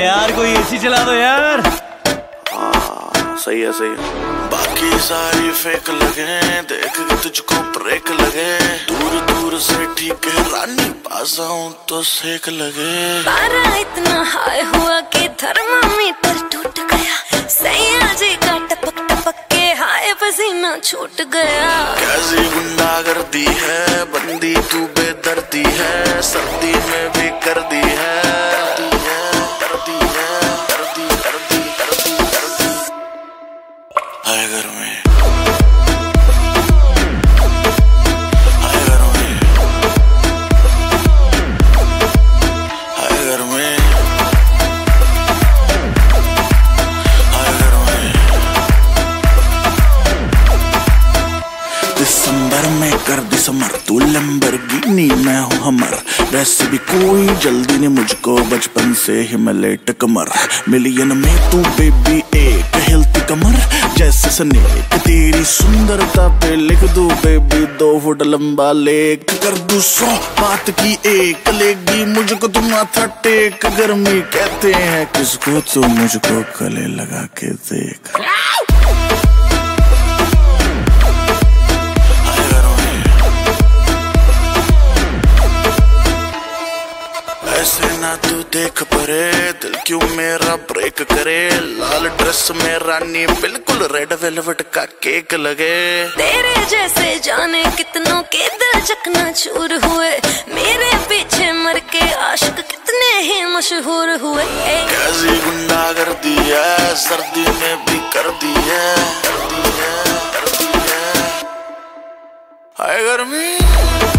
यार कोई एसी चला दो यार। सही है सही है। बाकी सारी फेक लगे, देख के तुझको ब्रेक लगे, दूर दूर से ठीक है रानी, पास आऊं तो सेक लगे। पारा इतना हाई हुआ कि थर्मामीटर टूट गया, सैया जी का टपक टपक के हाय पसीना छूट गया। कैसी गुंडागर्दी है, बंदी तू बेदर्दी है, सर्दी में भी कर दी है। हाय घर में दिसंबर में कर दिसंबर, तू लैम्बोर्गिनी मैं हूँ हमर, वैसे भी कोई जल्दी नहीं मुझको, बचपन से ही मैं लेट कमर, मिलियन में तू बेबी एक हिलती कमर जैसे स्नेक, तेरी सुंदरता पे लिख दूं बेबी 2 फुट लंबा लेख, कर दूं 100 बात की एक, लेगी मुझको तुम माथा टेक, गर्मी कहते हैं किसको तो मुझको गले लगा के देख। ऐसे ना तू देख परे, दिल क्यों मेरा ब्रेक करे, लाल ड्रेस में रानी बिल्कुल रेड वेलवेट का केक लगे। तेरे जैसे जाने कितनों के दिल चकना चूर हुए, मेरे पीछे मर के आशिक कितने ही मशहूर हुए। कैसी गुंडागर्दी है, सर्दी में भी कर दी है, हाय गर्मी।